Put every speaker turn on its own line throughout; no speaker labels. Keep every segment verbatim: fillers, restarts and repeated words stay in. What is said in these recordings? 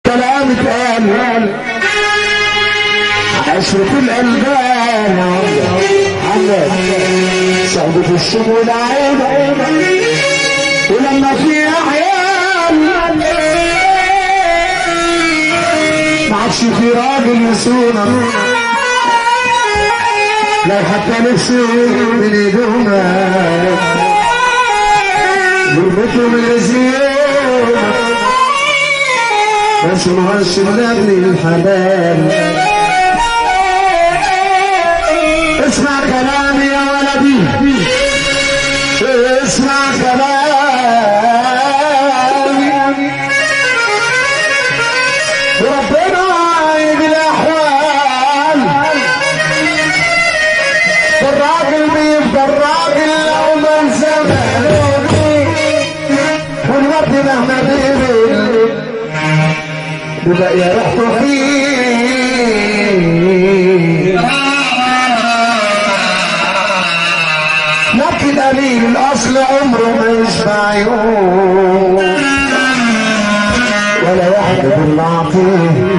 كلام اتقال عشرة الألبان عمد صعبة الشم والعين ولما في أحيان ما عادش في راجل يسونا لو حتى نفسه من ايدهما غربته من الزيون بس مهش من ابن الحلال. اسمع كلامي يا ولدي اسمع كلامي وربنا عايد الاحوال. الراجل بيفضل راجل لو ما زمان والوقت مهما بيبل بيبقى يا ريحته فيه. لكن قليل الاصل عمره ما يشبع يوم ولا يحجب المعطيه.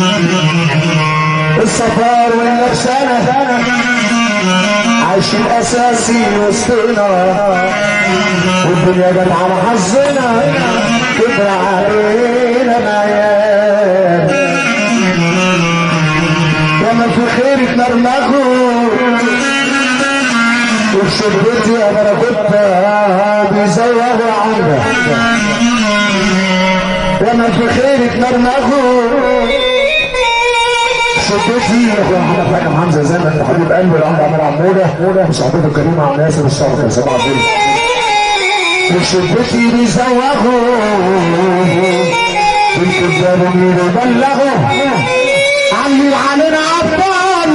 السفر والنفسانه عايش الاساسي وسطنا والدنيا جت على حظنا كبر علينا العيال. وما في خير اتمرمغوا وفي شربتي يا بركتها بيزوغوا عنها. وما في خير اتمرمغوا شربتي يا اخويا محمد حاكم حمزه زي ما انت حبيب قلبي العم عمر عموده وصحبته الكريمه عم ياسر الشرف صباح الفل. وشربتي بيزوغوا بالكذابين يبلغوا علي علينا عبطال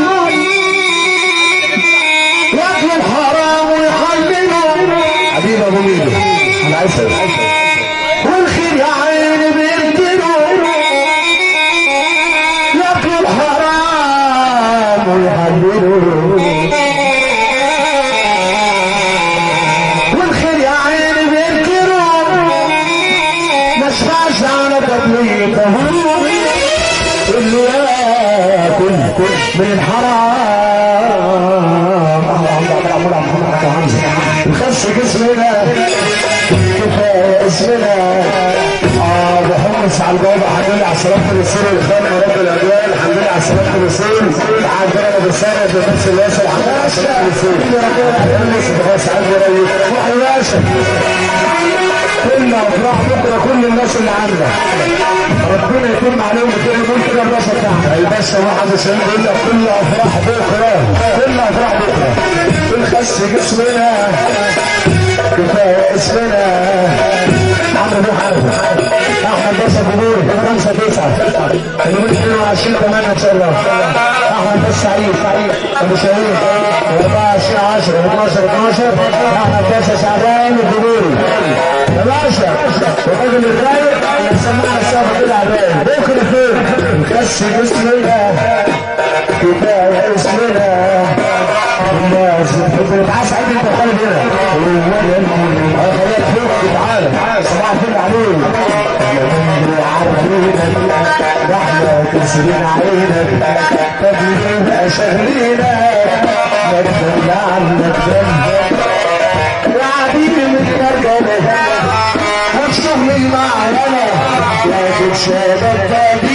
ياكلوا الحرام ويحللوا. حبيب ابو ميدو انا عايز والخير يا عيني بيقتلوا ياكلوا الحرام ويحللوا. والخير يا عيني بينكروا ما شفعش على تطليقهم اللي ياكل من الحرام. نخش جسمنا كفايه اسمنا اه بحمص على الجواب. الحمد لله على السلامه الرسول الخالق رب الاجيال. الحمد لله على السلامه الرسول تعال جرب بالسنه في نفس الواسع. الحمد لله على السلامه الرسول كل افراح بكره كل الناس اللي عندك ربنا يتم عليهم كده. يقول كده الباشا بتاعنا الباشا واحد وسبعين بيقول لك كل افراح بكره كل افراح بكره بنخس جسمنا كفايه اسمنا. عمرو ابو حامد احمد باشا بدور خمسه تسعه يوم اثنين وعشرين ثمانية ان شاء الله. احمد باشا سعيد ابو شهيد أربعة وعشرين عشرة اثناشر اثناشر احمد باشا شعبان الدبوري يا باشا الراجل الرايق اللي سمعنا السابق كده عبان بكره فين نخس جسمنا كفايه اسمنا. الناس بتتعاس عندي انت خالد هنا خليك فوق تعالى صباح الفل عليك عارفينك رحمة تسرين عينك تبليغ شغلينك نجدل عنك ذنبك وعديد من مرجلك والشغل معانا لكن شابك